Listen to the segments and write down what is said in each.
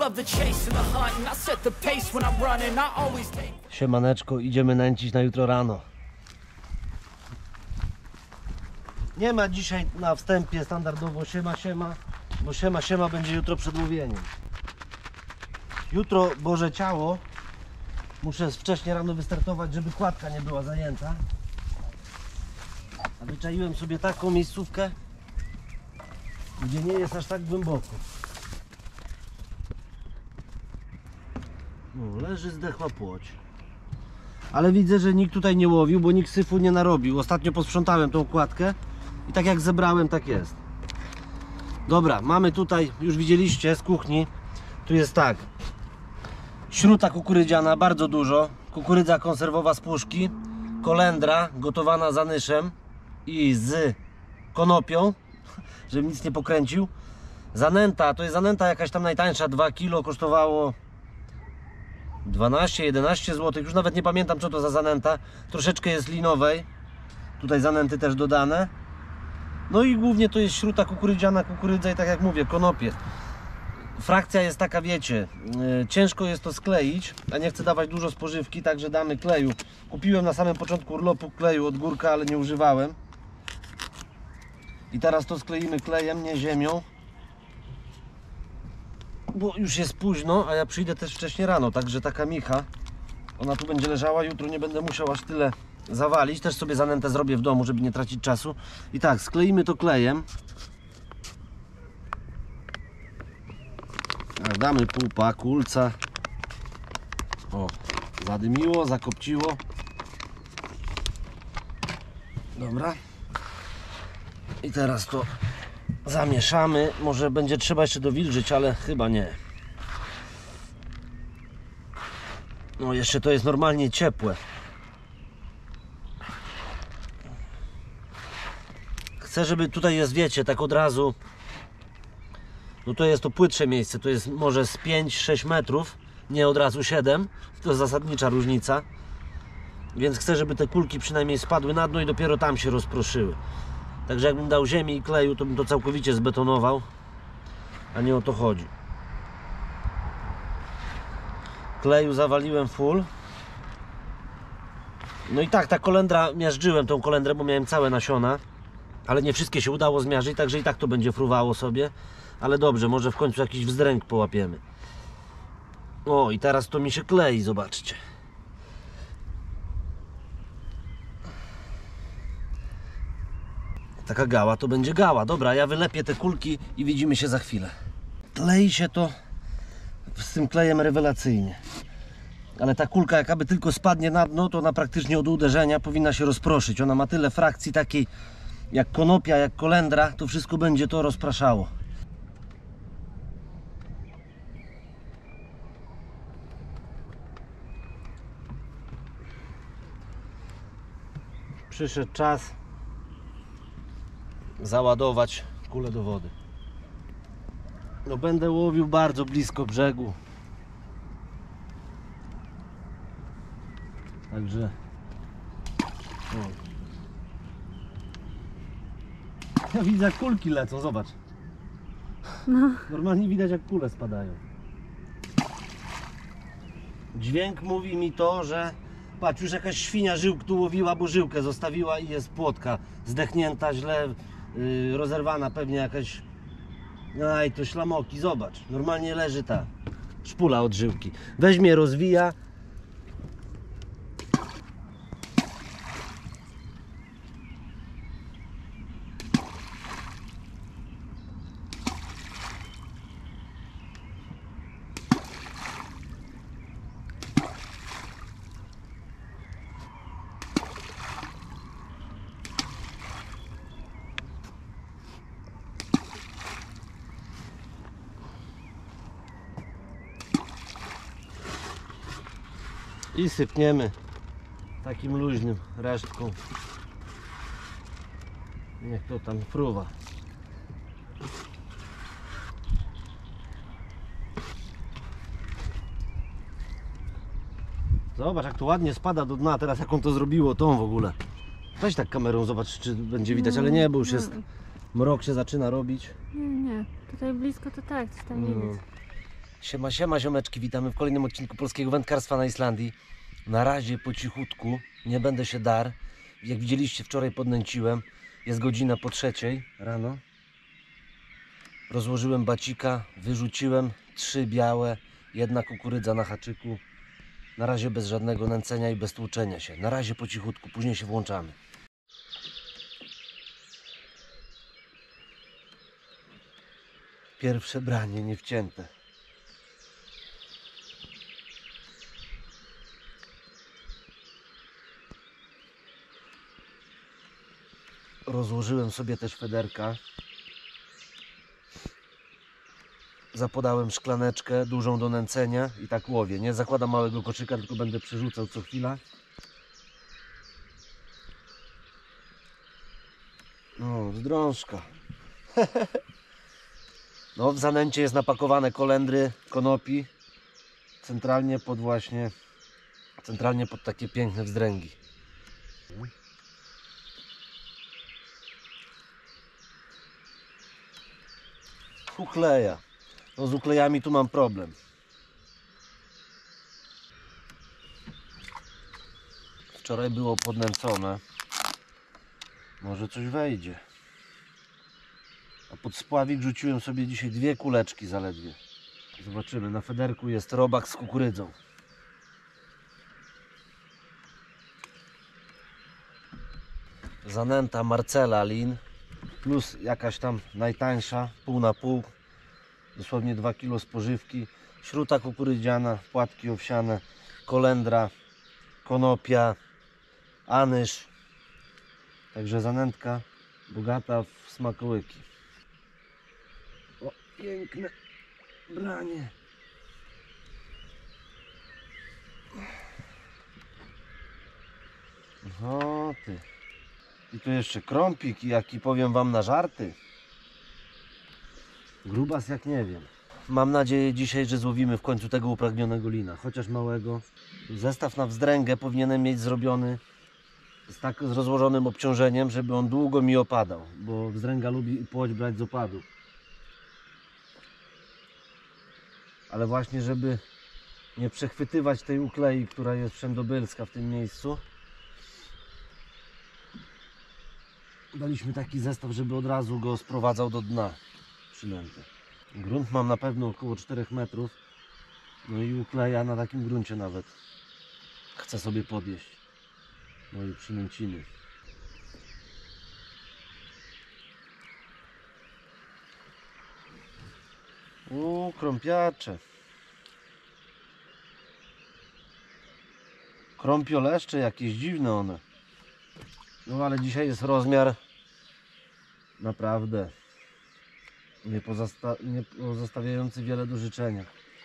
love the chase and the hunt, and I set the pace when I'm running. I always take. Siemaneczko, idziemy nęcić na jutro rano. Nie ma dzisiaj na wstępie standardowo siema, bo siema będzie jutro przed łowieniem. Jutro Boże Ciało muszę wcześniej rano wystartować, żeby kładka nie była zajęta. A wyczaiłem sobie taką miejscówkę, gdzie nie jest aż tak głęboko. No, leży zdechła płoć. Ale widzę, że nikt tutaj nie łowił, bo nikt syfu nie narobił. Ostatnio posprzątałem tą kładkę i tak jak zebrałem, tak jest. Dobra, mamy tutaj, już widzieliście z kuchni, tu jest tak. Śruta kukurydziana, bardzo dużo. Kukurydza konserwowa z puszki. Kolendra gotowana z anyszem i z konopią, żebym nic nie pokręcił. Zanęta, to jest zanęta jakaś tam najtańsza, 2 kg kosztowało 12-11 zł, już nawet nie pamiętam co to za zanęta. Troszeczkę jest linowej, tutaj zanęty też dodane. No i głównie to jest śruta kukurydziana, kukurydza i tak jak mówię, konopie. Frakcja jest taka, wiecie, ciężko jest to skleić, a nie chcę dawać dużo spożywki, także damy kleju. Kupiłem na samym początku urlopu kleju od Górka, ale nie używałem. I teraz to skleimy klejem, nie ziemią. Bo już jest późno, a ja przyjdę też wcześniej rano, także taka micha, ona tu będzie leżała, jutro nie będę musiał aż tyle zawalić, też sobie zanętę zrobię w domu, żeby nie tracić czasu. I tak, skleimy to klejem. Tak, damy pupa, kulca. O, zadymiło, zakopciło. Dobra. I teraz to zamieszamy. Może będzie trzeba jeszcze dowilżyć, ale chyba nie. No jeszcze to jest normalnie ciepłe. Chcę, żeby tutaj jest, wiecie, tak od razu. No to jest to płytsze miejsce, to jest może z 5-6 metrów, nie od razu 7. To jest zasadnicza różnica. Więc chcę, żeby te kulki przynajmniej spadły na dno i dopiero tam się rozproszyły. Także jakbym dał ziemi i kleju, to bym to całkowicie zbetonował, a nie o to chodzi. Kleju zawaliłem full. No i tak, ta kolendra, miażdżyłem tą kolendrę, bo miałem całe nasiona, ale nie wszystkie się udało zmiażdżyć, także i tak to będzie fruwało sobie. Ale dobrze, może w końcu jakiś wzdręg połapiemy. O, i teraz to mi się klei, zobaczcie. Taka gała to będzie gała. Dobra, ja wylepię te kulki i widzimy się za chwilę. Klei się to z tym klejem rewelacyjnie. Ale ta kulka, jakaby tylko spadnie na dno, to ona praktycznie od uderzenia powinna się rozproszyć. Ona ma tyle frakcji takiej jak konopia, jak kolendra, to wszystko będzie to rozpraszało. Przyszedł czas załadować kulę do wody. No będę łowił bardzo blisko brzegu. Także o. Ja widzę jak kulki lecą, zobacz. No. Normalnie widać jak kule spadają. Dźwięk mówi mi to, że patrz, już jakaś świnia żyłk tu łowiła, bo żyłkę zostawiła i jest płotka zdechnięta, źle rozerwana pewnie jakaś. Aj, to ślamoki, zobacz. Normalnie leży ta szpula od żyłki. Weźmie, rozwija. I sypniemy takim luźnym resztką. Niech to tam fruwa. Zobacz jak to ładnie spada do dna, teraz jak on to zrobiło, tą w ogóle. Weź tak kamerą, zobacz czy będzie widać, ale nie, bo już jest mrok się zaczyna robić. Nie, tutaj blisko to tak, coś tam widać. Siema, siema ziomeczki, witamy w kolejnym odcinku polskiego wędkarstwa na Islandii. Na razie po cichutku, nie będę się dar. Jak widzieliście, wczoraj podnęciłem. Jest godzina po 3 rano. Rozłożyłem bacika, wyrzuciłem 3 białe, 1 kukurydza na haczyku. Na razie bez żadnego nęcenia i bez tłuczenia się. Na razie po cichutku, później się włączamy. Pierwsze branie niewcięte. Rozłożyłem sobie też federka. Zapodałem szklaneczkę dużą do nęcenia i tak łowię. Nie zakładam małego koczyka, tylko będę przerzucał co chwila. No, zdrążka. No, w zanęcie jest napakowane kolendry, konopi. Centralnie pod takie piękne wzdręgi. Ukleja. No z uklejami tu mam problem. Wczoraj było podnęcone. Może coś wejdzie. A pod spławik rzuciłem sobie dzisiaj 2 kuleczki zaledwie. Zobaczymy. Na federku jest robak z kukurydzą. Zanęta Marcela Lin. Plus jakaś tam najtańsza, pół na pół. Dosłownie 2 kg spożywki. Śruta kukurydziana, płatki owsiane, kolendra, konopia, anyż. Także zanętka bogata w smakołyki. O, piękne branie. O ty. I tu jeszcze krąpik, jaki powiem wam na żarty. Grubas jak nie wiem. Mam nadzieję dzisiaj, że złowimy w końcu tego upragnionego lina, chociaż małego. Zestaw na wzdręgę powinienem mieć zrobiony z tak rozłożonym obciążeniem, żeby on długo mi opadał, bo wzdręga lubi płoć brać z opadu. Ale właśnie, żeby nie przechwytywać tej uklei, która jest wszędobylska w tym miejscu, daliśmy taki zestaw, żeby od razu go sprowadzał do dna przynęty. Grunt mam na pewno około 4 metrów. No i ukleja na takim gruncie nawet chcę sobie podjeść moje przynęciny. Krąpiacze. Krąpioleszcze jakieś dziwne one. No ale dzisiaj jest rozmiar naprawdę nie pozostawiający wiele do życzenia.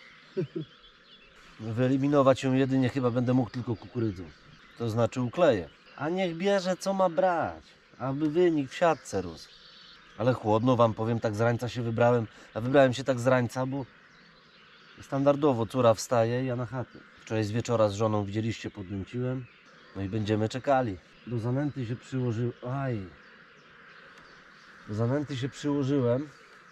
Wyeliminować ją jedynie chyba będę mógł tylko kukurydzą. To znaczy ukleję. A niech bierze co ma brać, aby wynik w siatce rósł. Ale chłodno wam powiem, tak z rańca się wybrałem. A wybrałem się tak z rańca, bo standardowo córa wstaje i ja na chatę. Wczoraj z wieczora z żoną widzieliście, podnęciłem. No i będziemy czekali. Do zanęty się przyłożyłem. Do zanęty się przyłożyłem.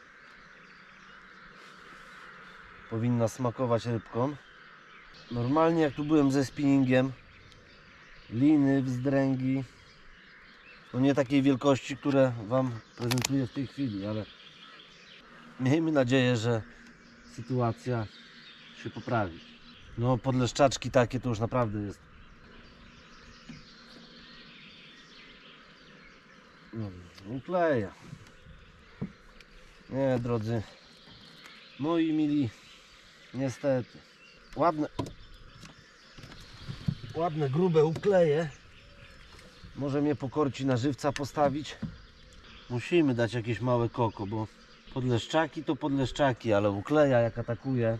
Powinna smakować rybką. Normalnie jak tu byłem ze spinningiem, liny, wzdręgi, no nie takiej wielkości, które wam prezentuję w tej chwili, ale miejmy nadzieję, że sytuacja się poprawi. No podleszczaczki takie to już naprawdę jest. Ukleja. Nie, drodzy moi mili, niestety. Ładne grube ukleje. Może mnie pokorci na żywca postawić. Musimy dać jakieś małe koko, bo podleszczaki to podleszczaki, ale ukleja jak atakuje.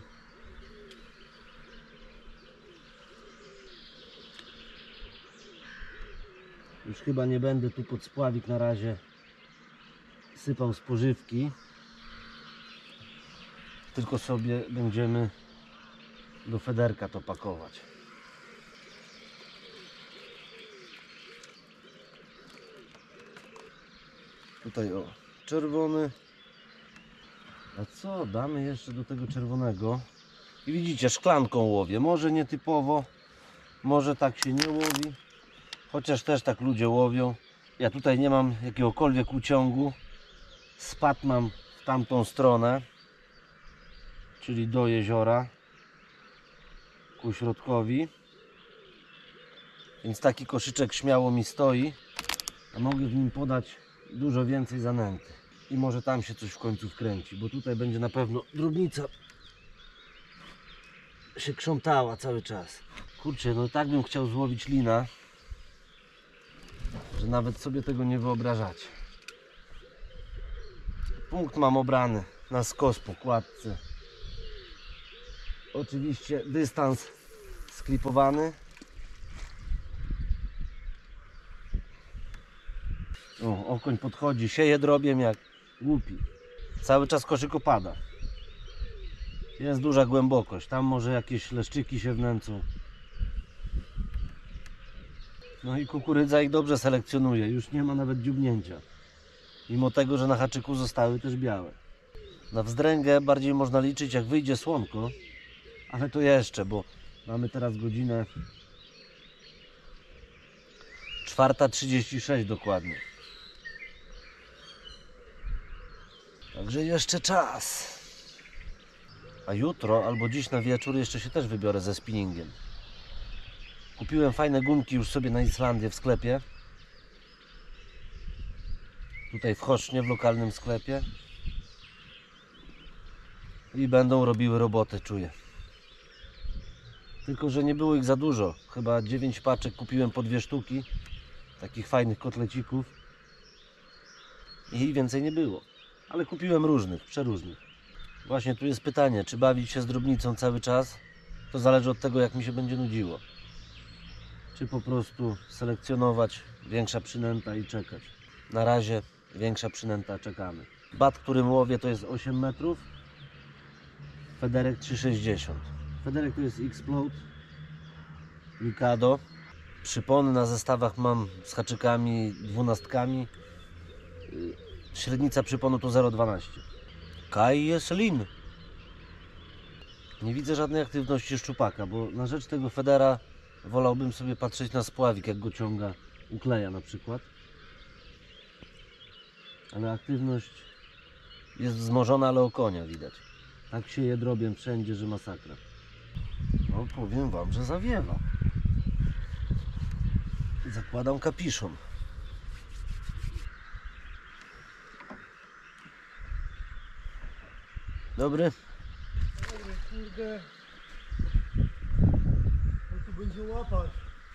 Już chyba nie będę tu pod spławik na razie sypał spożywki, tylko sobie będziemy do federka to pakować. Tutaj o, czerwony. A co? Damy jeszcze do tego czerwonego. I widzicie, szklanką łowię. Może nietypowo, może tak się nie łowi. Chociaż też tak ludzie łowią. Ja tutaj nie mam jakiegokolwiek uciągu. Spad mam w tamtą stronę, czyli do jeziora, ku środkowi. Więc taki koszyczek śmiało mi stoi, a mogę w nim podać dużo więcej zanęty. I może tam się coś w końcu wkręci, bo tutaj będzie na pewno drobnica się krzątała cały czas. Kurczę, no tak bym chciał złowić lina, że nawet sobie tego nie wyobrażacie. Punkt mam obrany na skos po kładce. Oczywiście dystans sklipowany. O, okoń podchodzi, sieje drobiem jak głupi. Cały czas koszyk opada. Jest duża głębokość, tam może jakieś leszczyki się wnęcą. No i kukurydza ich dobrze selekcjonuje, już nie ma nawet dziubnięcia. Mimo tego, że na haczyku zostały też białe. Na wzdręgę bardziej można liczyć jak wyjdzie słonko. Ale to jeszcze, bo mamy teraz godzinę 4:36 dokładnie. Także jeszcze czas. A jutro albo dziś na wieczór jeszcze się też wybiorę ze spinningiem. Kupiłem fajne gumki już sobie na Islandię w sklepie. Tutaj w Choszcznie, w lokalnym sklepie. I będą robiły robotę, czuję. Tylko że nie było ich za dużo. Chyba 9 paczek kupiłem po 2 sztuki. Takich fajnych kotlecików. I więcej nie było. Ale kupiłem różnych, przeróżnych. Właśnie tu jest pytanie, czy bawić się z drobnicą cały czas? To zależy od tego, jak mi się będzie nudziło. Czy po prostu selekcjonować większa przynęta i czekać. Na razie większa przynęta, czekamy. Bat, którym łowię, to jest 8 metrów. Federek 3,60. Federek to jest Explode Mikado. Przypony na zestawach mam z haczykami 12. Średnica przyponu to 0,12. Kaj jest lin. Nie widzę żadnej aktywności szczupaka, bo na rzecz tego federa wolałbym sobie patrzeć na spławik, jak go ciąga, ukleja na przykład. Ale aktywność jest wzmożona, ale o konia widać. Tak się je drobiem wszędzie, że masakra. No powiem wam, że zawiewa. Zakładam kapiszon. Dobry. Kurde, no tu będzie łapać.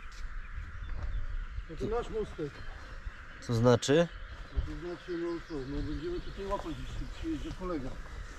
To nasz mostek. Co znaczy? No to znaczy, no co, no będziemy tutaj łapać, jeśli przyjedzie kolega.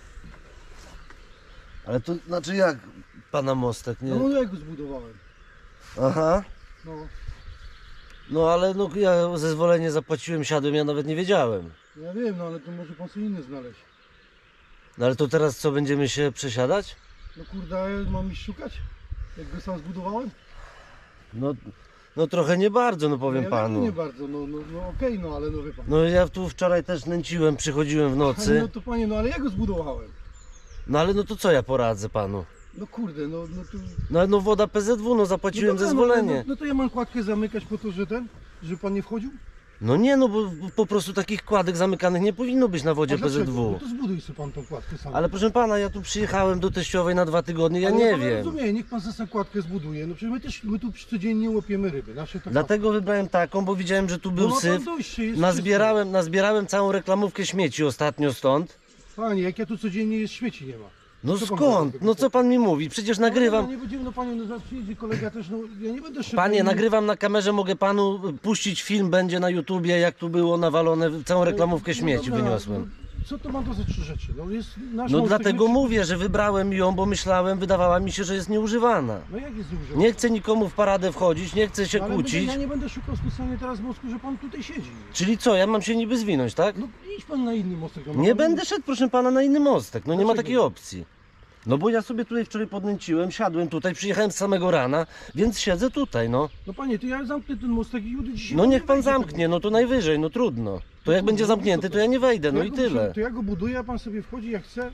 Ale to znaczy jak pana mostek, nie? No ja go zbudowałem. Aha. No, No ale no ja zezwolenie zapłaciłem, siadłem, ja nawet nie wiedziałem. ja wiem, no ale to może pan sobie inny znaleźć. No ale to teraz co, będziemy się przesiadać? No kurde, a ja mam iść szukać? Jak go sam zbudowałem? No trochę nie bardzo, no powiem ja panu. Wiem, nie bardzo, no okej, no ale no wie pan. No ja tu wczoraj też nęciłem, przychodziłem w No nocy. to panie, no ale ja go zbudowałem. No ale no to co ja poradzę panu? No kurde, no to... No ale no woda PZW, no zapłaciłem dobra, zezwolenie. No to ja mam kładkę zamykać po to, że żeby pan nie wchodził? No nie, no bo po prostu takich kładek zamykanych nie powinno być na wodzie A dlaczego? PZW. No to zbuduj sobie pan tą kładkę sam. Ale proszę pana, ja tu przyjechałem do teściowej na 2 tygodnie, ja Ale nie pan wiem. rozumie, niech pan sobie kładkę zbuduje. No przecież my tu codziennie łopiemy ryby. Nasze to Dlatego wybrałem taką, bo widziałem, że tu był no, ma pan syf. dojście, jest Nazbierałem całą reklamówkę śmieci ostatnio stąd. czysto. Panie, jak ja tu codziennie jest, śmieci nie ma. No Co pan skąd? robi? No co pan mi mówi? Przecież nagrywam. No, nie będziemy, no panie, no zaraz przyjedzie kolega też, no ja nie będę szedł. Panie, nagrywam na kamerze, mogę panu puścić film, będzie na YouTubie, jak tu było nawalone, całą reklamówkę śmieci wyniosłem. No, co to ma to za 3 rzeczy? No jest nasz No mostek, dlatego my- mówię, że wybrałem ją, bo myślałem, wydawała mi się, że jest nieużywana. No jak jest nieużywana? Nie chcę nikomu w paradę wchodzić, nie chcę się Ale kłócić. ja nie będę szukał specjalnie teraz mostku, że pan tutaj siedzi. Czyli co, ja mam się niby zwinąć, tak? No idź pan na inny mostek. No, Nie pan- będę szedł, proszę pana, na inny mostek. No nie ma Dlaczego? takiej opcji. No bo ja sobie tutaj wczoraj podnęciłem, siadłem tutaj, przyjechałem z samego rana, więc siedzę tutaj, no. No panie, to ja zamknę ten mostek i do dzisiaj No pan niech nie pan wejdzie zamknie, no to najwyżej, no trudno. To jak będzie zamknięty, to ja nie wejdę, no i tyle. To ja go buduję, a pan sobie wchodzi jak chce.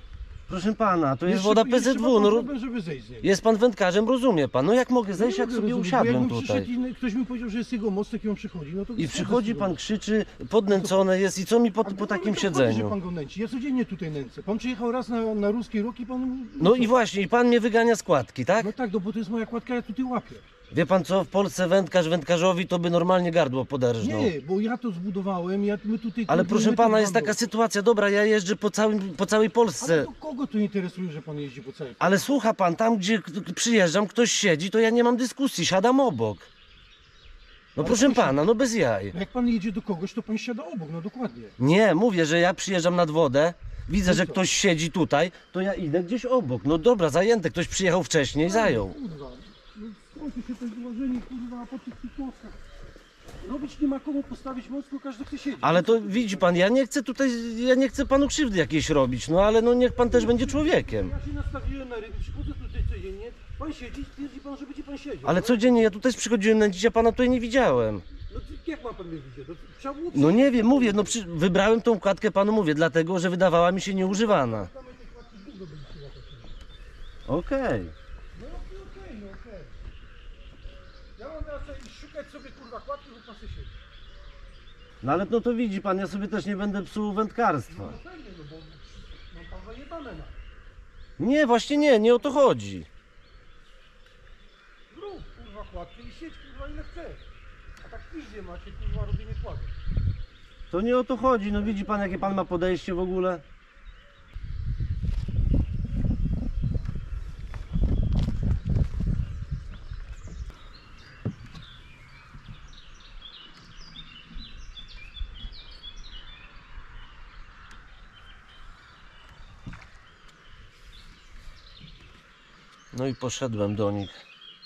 Proszę pana, to jest Jeszcze- woda jeszcze PZW. ma pan No, problem, żeby zejść z niego. jest pan wędkarzem, rozumie pan. No jak mogę zejść, jak mogę sobie rozumieć, bo usiadłem jakbym przyszedł tutaj? i ktoś mi powiedział, że jest jego mostek i on przychodzi, no to I schodzę przychodzi z tego pan, mostu. krzyczy, podnęcone jest i co mi po A takim to chodzi, siedzeniu? że pan go nęci. Ja codziennie tutaj nęcę. Pan przyjechał raz na ruski rok i pan... No i właśnie, i pan mnie wygania z kładki, tak? No tak, no bo to jest moja kładka, ja tutaj łapię. Wie pan co, w Polsce wędkarz wędkarzowi to by normalnie gardło poderżnął. Nie, bo ja to zbudowałem, my tutaj... Ale proszę my pana, tak jest taka mamy. sytuacja, dobra, ja jeżdżę po całej Ale Polsce. to kogo to interesuje, że pan jeździ po całej... Ale słucha pan, tam gdzie przyjeżdżam, ktoś siedzi, to ja nie mam dyskusji, siadam obok. No Ale proszę proszę- pana, no bez jaj. Jak pan jedzie do kogoś, to pan siada obok, no dokładnie. Nie, mówię, że ja przyjeżdżam nad wodę, widzę, No że co? ktoś siedzi tutaj, to ja idę gdzieś obok. No dobra, zajęte, ktoś przyjechał wcześniej, zajął. Kurwa, no skończy się to złożenie, kurwa, po tych mostkach. Robić nie ma komu postawić mostku, każdy chce siedzieć. Ale to widzi pan, ja nie chcę panu krzywdy jakiejś robić, no ale no niech pan też będzie człowiekiem. Ja się nastawiłem na ryby, przychodzę tutaj codziennie, pan siedzi, twierdzi pan, że będzie pan siedział. Ale no? codziennie, ja tutaj przychodziłem nęcić, a pana tutaj nie widziałem. No jak ma pan mnie widzieć? No, trzeba było No nie wiem, mówię, no wybrałem tą kładkę panu, mówię, dlatego, że wydawała mi się nieużywana. Okej. No okej, no okej. Ja mam teraz tutaj szukać sobie kurwa kładki, bo pan sobie siedzi. No ale no to widzi pan, ja sobie też nie będę psuł wędkarstwa. No pewnie, no bo mam pan zajebane na. Nie, właśnie nie o to chodzi. Zrób kurwa kładkę i siedź kurwa ile chcesz. A tak pizdzie macie kurwa robienie kładek. To nie o to chodzi, no widzi pan jakie pan ma podejście w ogóle? No i poszedłem do nich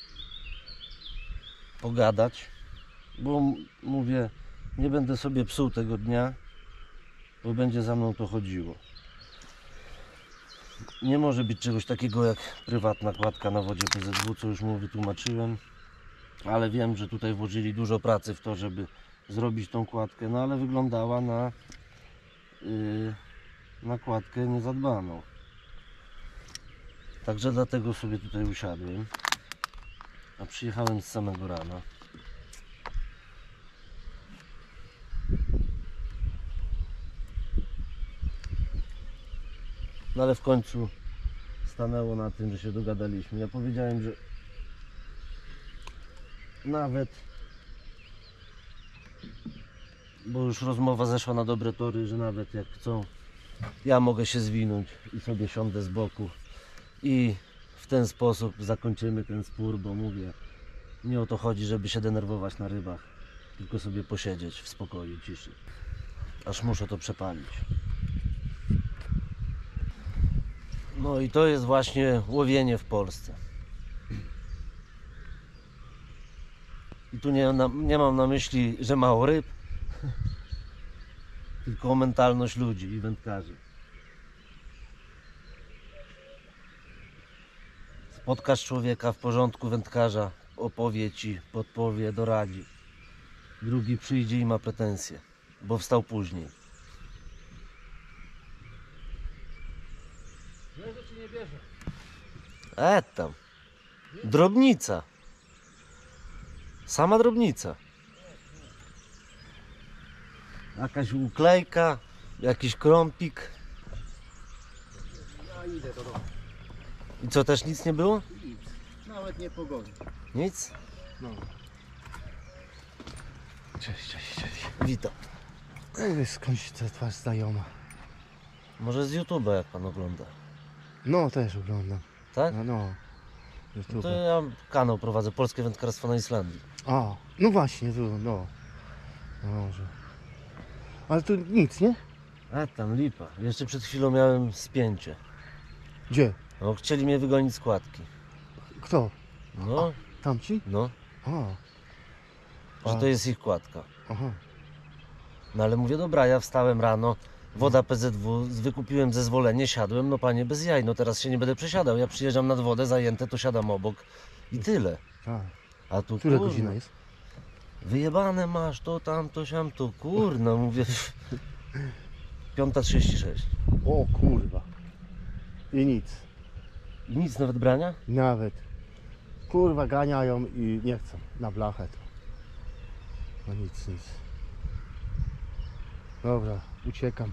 pogadać, bo mówię, nie będę sobie psuł tego dnia, bo będzie za mną to chodziło. Nie może być czegoś takiego jak prywatna kładka na wodzie PZW, co już mu wytłumaczyłem, ale wiem, że tutaj włożyli dużo pracy w to, żeby zrobić tą kładkę, no ale wyglądała na kładkę niezadbaną. Także dlatego sobie tutaj usiadłem, a przyjechałem z samego rana. No ale w końcu stanęło na tym, że się dogadaliśmy. Ja powiedziałem, że nawet, bo już rozmowa zeszła na dobre tory, że nawet jak chcą, ja mogę się zwinąć i sobie siądę z boku i w ten sposób zakończymy ten spór, bo mówię, nie o to chodzi, żeby się denerwować na rybach, tylko sobie posiedzieć w spokoju, ciszy, aż muszę to przepalić. No i to jest właśnie łowienie w Polsce. I tu nie mam na myśli, że mało ryb, tylko o mentalność ludzi i wędkarzy. Spotkasz człowieka w porządku wędkarza, opowie ci, podpowie, doradzi. Drugi przyjdzie i ma pretensje, bo wstał później. Bierze czy nie bierze? Tam. Drobnica. Sama drobnica. Jakaś uklejka, jakiś krąpik. Ja idę do domu. I co, też nic nie było? Nic. Nawet nie pogody. Nic? No. Cześć. Witam. Mówię, skądś ta twarz znajoma. Może z YouTube'a jak pan ogląda, No, też oglądam. tak? No. YouTube. To ja kanał prowadzę, Polskie Wędkarstwo na Islandii. A, no właśnie, tu, no. No może. Ale tu nic, nie? Tam lipa. Jeszcze przed chwilą miałem spięcie. Gdzie? No, chcieli mnie wygonić z kładki. Kto? No, Tamci? no, A, że to jest ich kładka. aha. No ale mówię, dobra, ja wstałem rano, woda PZW, wykupiłem zezwolenie, siadłem, no panie, bez jaj, no teraz się nie będę przesiadał. Ja przyjeżdżam nad wodę, zajęte, to siadam obok i tyle. Tak. A tu, Która kurno, godzina jest? wyjebane masz, to tamto, siamto, kurno, mówię, 5:36. O kurwa. i nic. I nic nawet brania? Nawet. Kurwa ganiają i nie chcą na blachę to. No nic. Dobra, uciekam.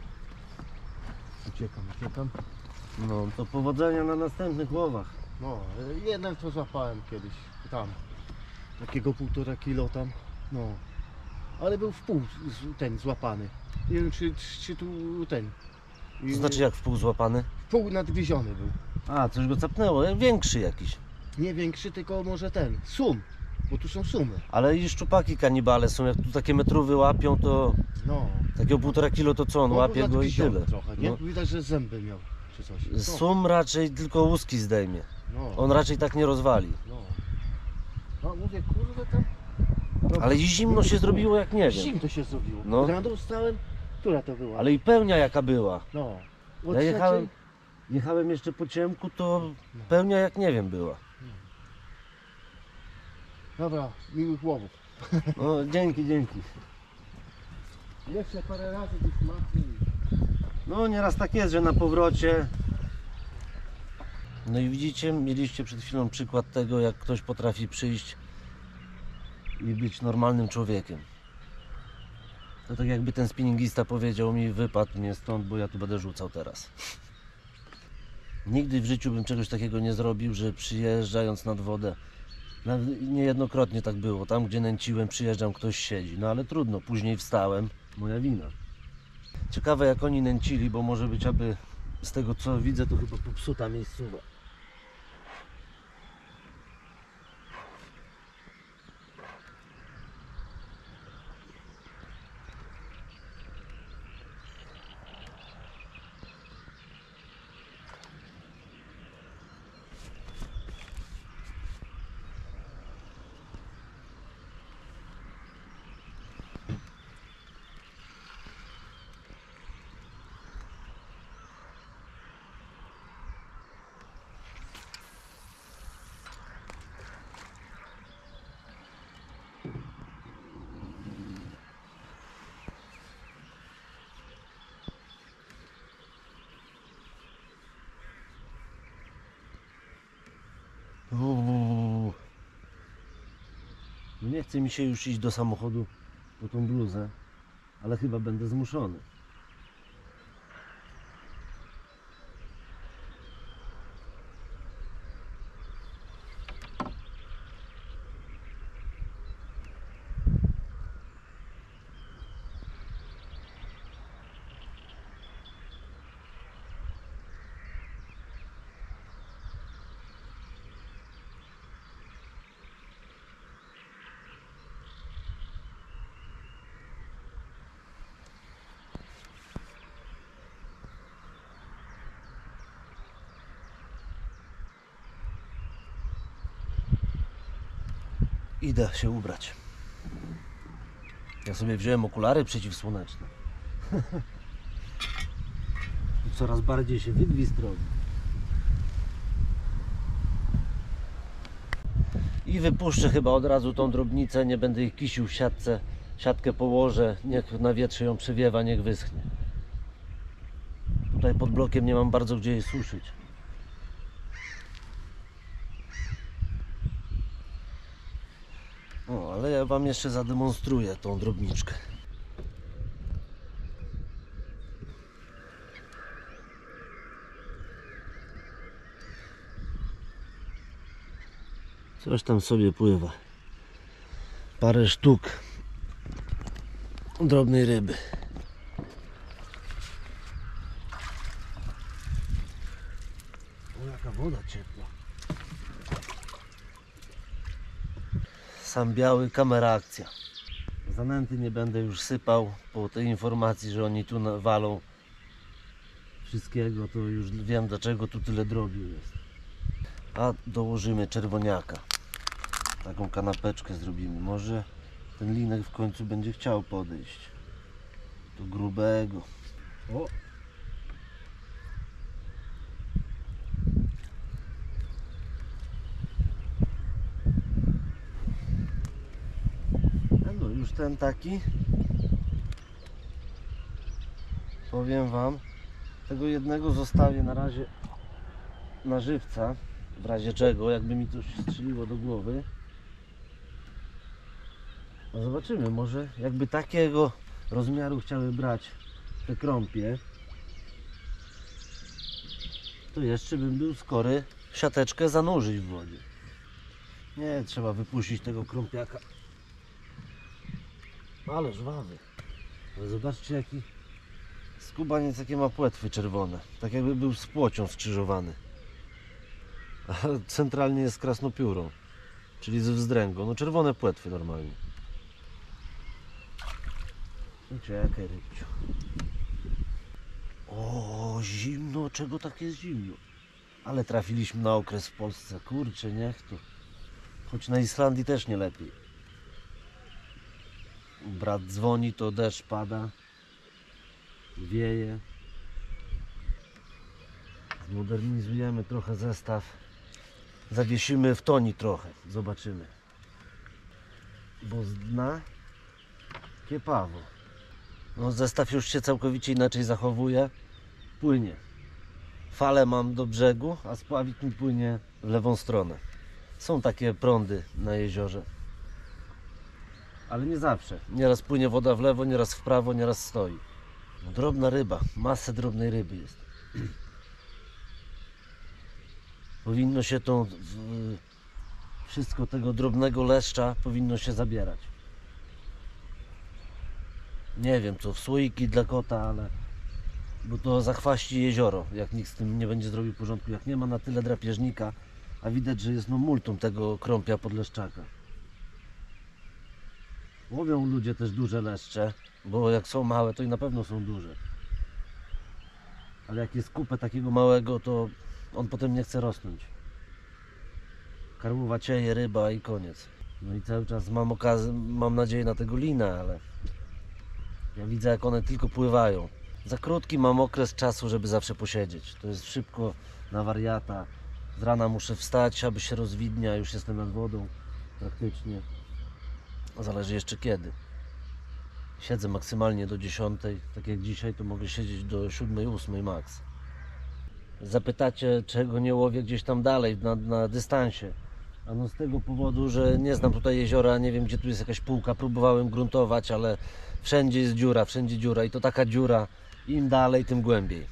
No to powodzenia na następnych łowach. No, jeden to złapałem kiedyś tam. Takiego 1,5 kilo tam. No. Ale był w pół ten złapany. Nie wiem czy tu ten. To znaczy jak w pół złapany? W pół nadgryziony był. A, coś go capnęło, większy jakiś. Nie większy, tylko może ten. Sum. Bo tu są sumy. Ale i szczupaki kanibale są, jak tu takie metrówy łapią, to No. takiego 1,5 kilo to co on No, łapie był go i nadgryziony tyle. trochę, nie? No. Widać, że zęby miał czy coś. No. Sum raczej tylko łuski zdejmie. No. On raczej tak nie rozwali. No. No mówię, kurde tam. No, Ale i zimno się zrobiło jak nie wiem. Zimno się zrobiło. No. Rano wstałem, która to była? Ale i pełnia jaka była. No. Ja jechałem jeszcze po ciemku, to pełnia jak nie wiem była. Dobra, miłych łowów. No dzięki. Jeszcze parę razy gdzieś machnie. No nieraz tak jest, że na powrocie. No i widzicie, mieliście przed chwilą przykład tego, jak ktoś potrafi przyjść i być normalnym człowiekiem. To tak jakby ten spinningista powiedział mi, wypadł mnie stąd, bo ja tu będę rzucał teraz. Nigdy w życiu bym czegoś takiego nie zrobił, że przyjeżdżając nad wodę, nawet niejednokrotnie tak było, tam gdzie nęciłem, przyjeżdżam, ktoś siedzi, no ale trudno, później wstałem, moja wina. Ciekawe jak oni nęcili, bo może być aby z tego co widzę, to chyba popsuta miejscowa. No nie chce mi się już iść do samochodu po tą bluzę, ale chyba będę zmuszony. Idę się ubrać. Ja sobie wziąłem okulary przeciwsłoneczne. Coraz bardziej się wydwizd robi. I wypuszczę chyba od razu tą drobnicę, nie będę ich kisił w siatce. Siatkę położę, niech na wietrze ją przewiewa, niech wyschnie. Tutaj pod blokiem nie mam bardzo gdzie jej suszyć. O, ale ja wam jeszcze zademonstruję tą drobniczkę. Coś tam sobie pływa. Parę sztuk drobnej ryby. O, jaka woda ciepła. Sam biały, kamera akcja. Zanęty nie będę już sypał po tej informacji, że oni tu walą wszystkiego, to już wiem dlaczego tu tyle drobiu jest. A dołożymy czerwoniaka. Taką kanapeczkę zrobimy. Może ten linek w końcu będzie chciał podejść. Do grubego. O! No już ten taki. Powiem wam, tego jednego zostawię na razie na żywca, w razie czego, jakby mi coś strzeliło do głowy. No zobaczymy, może jakby takiego rozmiaru chciały brać te krąpie, to jeszcze bym był skory siateczkę zanurzyć w wodzie. Nie, trzeba wypuścić tego krąpiaka. Ale żwawy. Ale zobaczcie, jaki skubaniec, jakie ma płetwy czerwone. Tak jakby był z płocią skrzyżowany. A centralnie jest krasnopiórą, czyli ze wzdręgą. No czerwone płetwy normalnie. Czekaj, rybciu. O, zimno, czego tak jest zimno? Ale trafiliśmy na okres w Polsce, kurczę, niech to. Choć na Islandii też nie lepiej. Brat dzwoni, to deszcz pada, wieje. Zmodernizujemy trochę zestaw. Zawiesimy w toni trochę, zobaczymy. Bo z dna kiepawo. No, zestaw już się całkowicie inaczej zachowuje. Płynie. Falę mam do brzegu, a spławik mi płynie w lewą stronę. Są takie prądy na jeziorze. Ale nie zawsze. Nieraz płynie woda w lewo, nieraz w prawo, nieraz stoi. No, drobna ryba. Masę drobnej ryby jest. Powinno się to... Wszystko tego drobnego leszcza powinno się zabierać. Nie wiem co, w słoiki dla kota, ale... Bo to zachwaści jezioro, jak nikt z tym nie będzie zrobił porządku. Jak nie ma na tyle drapieżnika, a widać, że jest no multum tego krąpia podleszczaka. Łowią ludzie też duże leszcze, bo jak są małe, to i na pewno są duże. Ale jak jest kupę takiego małego, to on potem nie chce rosnąć. Karłowa cieje, ryba i koniec. No i cały czas mam nadzieję na tego lina, ale ja widzę, jak one tylko pływają. Za krótki mam okres czasu, żeby zawsze posiedzieć. To jest szybko na wariata. Z rana muszę wstać, aby się rozwidnia, już jestem nad wodą praktycznie. Zależy jeszcze kiedy. Siedzę maksymalnie do 10, tak jak dzisiaj, to mogę siedzieć do 7, 8 max. Zapytacie, czego nie łowię gdzieś tam dalej, na dystansie. A no z tego powodu, że nie znam tutaj jeziora, nie wiem gdzie tu jest jakaś półka. Próbowałem gruntować, ale wszędzie jest dziura, wszędzie dziura i to taka dziura, im dalej, tym głębiej.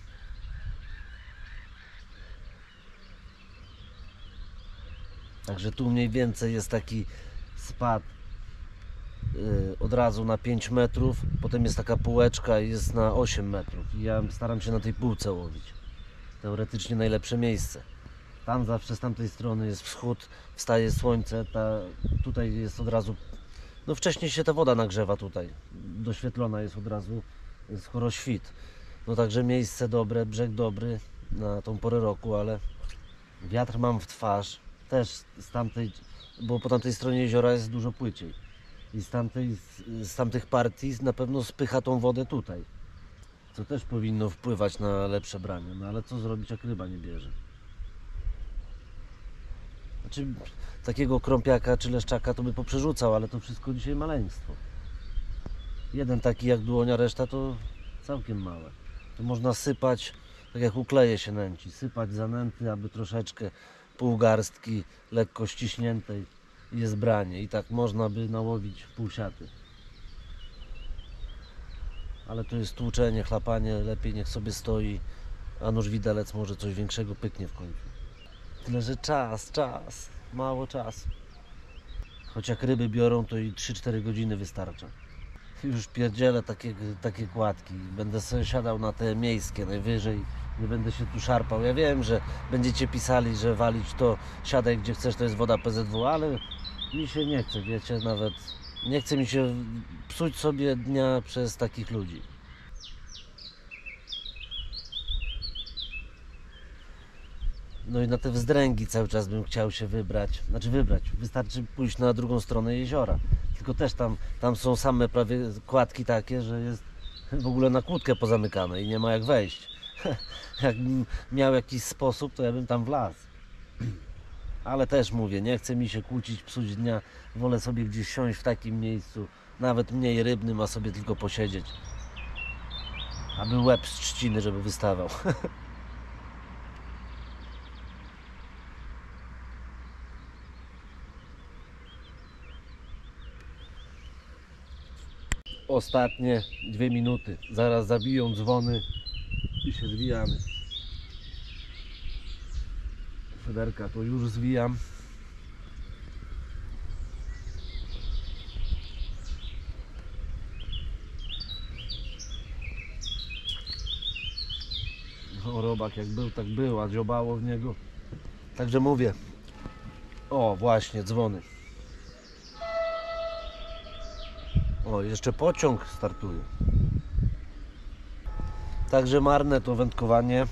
Także tu mniej więcej jest taki spad od razu na 5 metrów, potem jest taka półeczka i jest na 8 metrów. I ja staram się na tej półce łowić. Teoretycznie najlepsze miejsce. Tam zawsze z tamtej strony jest wschód, wstaje słońce, tutaj jest od razu, no wcześniej się ta woda nagrzewa tutaj, doświetlona jest od razu, skoro świt. No także miejsce dobre, brzeg dobry na tą porę roku, ale wiatr mam w twarz, też z tamtej, bo po tamtej stronie jeziora jest dużo płyciej. I z tamtych partii na pewno spycha tą wodę tutaj, co też powinno wpływać na lepsze branie, no ale co zrobić, jak ryba nie bierze? Znaczy, takiego krąpiaka czy leszczaka to by poprzerzucał, ale to wszystko dzisiaj maleństwo. Jeden taki jak dłonia, reszta to całkiem małe. To można sypać, tak jak ukleje się nęci, sypać zanęty, aby troszeczkę pół garstki lekko ściśniętej jest branie i tak można by nałowić pół siaty. Ale to jest tłuczenie, chlapanie, lepiej niech sobie stoi, a nóż widelec może coś większego pyknie w końcu. Tyle, że czas, mało czasu. Choć jak ryby biorą, to i 3-4 godziny wystarcza. Już pierdzielę takie kładki. Będę sobie siadał na te miejskie najwyżej. Nie będę się tu szarpał. Ja wiem, że będziecie pisali, że walić to siadaj gdzie chcesz, to jest woda PZW, ale mi się nie chce, wiecie, nawet nie chce mi się psuć sobie dnia przez takich ludzi. No i na te wzdręgi cały czas bym chciał się wybrać. Wystarczy pójść na drugą stronę jeziora. Tylko też tam są same prawie kładki takie, że jest w ogóle na kłódkę pozamykane i nie ma jak wejść. Jakbym miał jakiś sposób, to ja bym tam wlazł. Ale też mówię, nie chce mi się kłócić, psuć dnia. Wolę sobie gdzieś siąść w takim miejscu, nawet mniej rybnym, a sobie tylko posiedzieć. Aby łeb z trzciny, żeby wystawał. Ostatnie 2 minuty. Zaraz zabiją dzwony i się zwijamy. Federka to już zwijam. No, robak jak był, tak był, a dziobało w niego. Także mówię. O, właśnie, dzwony. O, jeszcze pociąg startuje. Także marne to wędkowanie.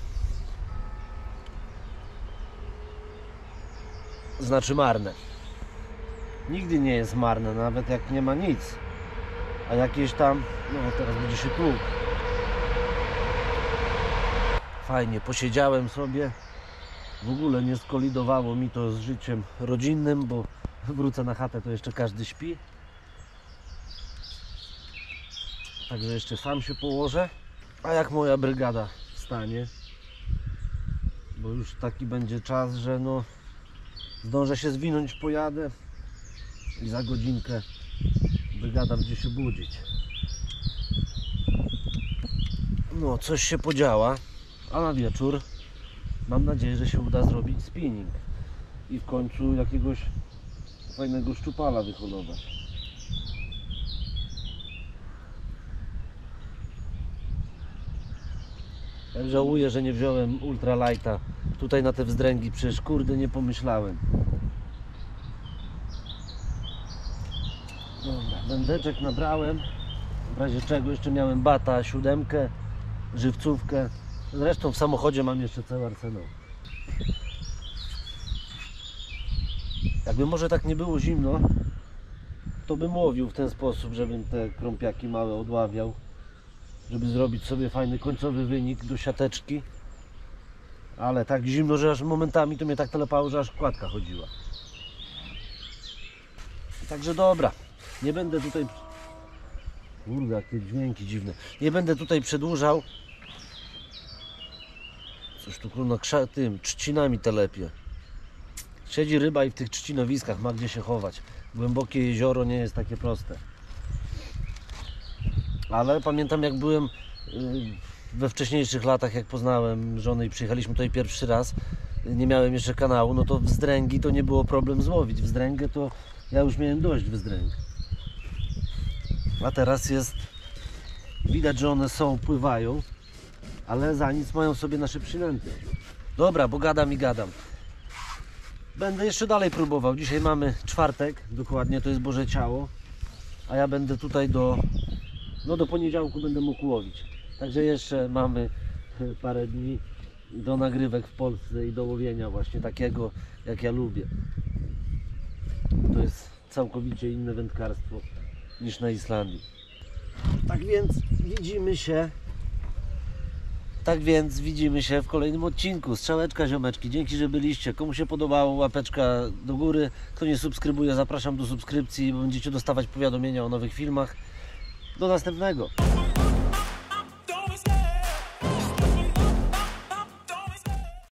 Znaczy marne. Nigdy nie jest marne, nawet jak nie ma nic. A jakieś tam, no teraz będzie się tłukł. Fajnie, posiedziałem sobie. W ogóle nie skolidowało mi to z życiem rodzinnym, bo wrócę na chatę, to jeszcze każdy śpi. Także jeszcze sam się położę. A jak moja brygada wstanie, bo już taki będzie czas, że no zdążę się zwinąć, pojadę i za godzinkę brygada będzie się budzić. No, coś się podziała, a na wieczór mam nadzieję, że się uda zrobić spinning i w końcu jakiegoś fajnego szczupala wyholować. Ja żałuję, że nie wziąłem ultralighta tutaj na te wzdręgi, przecież kurde nie pomyślałem. Dobra, wędeczek nabrałem, w razie czego jeszcze miałem bata, 7, żywcówkę. Zresztą w samochodzie mam jeszcze cały arsenał. Jakby może tak nie było zimno, to bym łowił w ten sposób, żebym te krąpiaki małe odławiał, żeby zrobić sobie fajny końcowy wynik do siateczki. Ale tak zimno, że aż momentami to mnie tak telepało, że aż kładka chodziła. Także dobra, nie będę tutaj... Kurde, jakie dźwięki dziwne. Nie będę tutaj przedłużał. Coś tu kurno tym trzcinami telepie. Siedzi ryba i w tych trzcinowiskach ma gdzie się chować. Głębokie jezioro nie jest takie proste. Ale pamiętam, jak byłem we wcześniejszych latach, jak poznałem żonę i przyjechaliśmy tutaj pierwszy raz, nie miałem jeszcze kanału, no to wzdręgi to nie było problem złowić. Wzdręgę to ja już miałem dość wzdręg. A teraz jest, widać, że one są, pływają, ale za nic mają sobie nasze przynęty. Dobra, bo gadam i gadam. Będę jeszcze dalej próbował. Dzisiaj mamy czwartek, dokładnie, to jest Boże Ciało, a ja będę tutaj do poniedziałku będę mógł łowić. Także jeszcze mamy parę dni do nagrywek w Polsce i do łowienia właśnie takiego, jak ja lubię. To jest całkowicie inne wędkarstwo niż na Islandii. Tak więc widzimy się w kolejnym odcinku. Strzałeczka, ziomeczki. Dzięki, że byliście. Komu się podobało, łapeczka do góry. Kto nie subskrybuje, zapraszam do subskrypcji, bo będziecie dostawać powiadomienia o nowych filmach. Do następnego.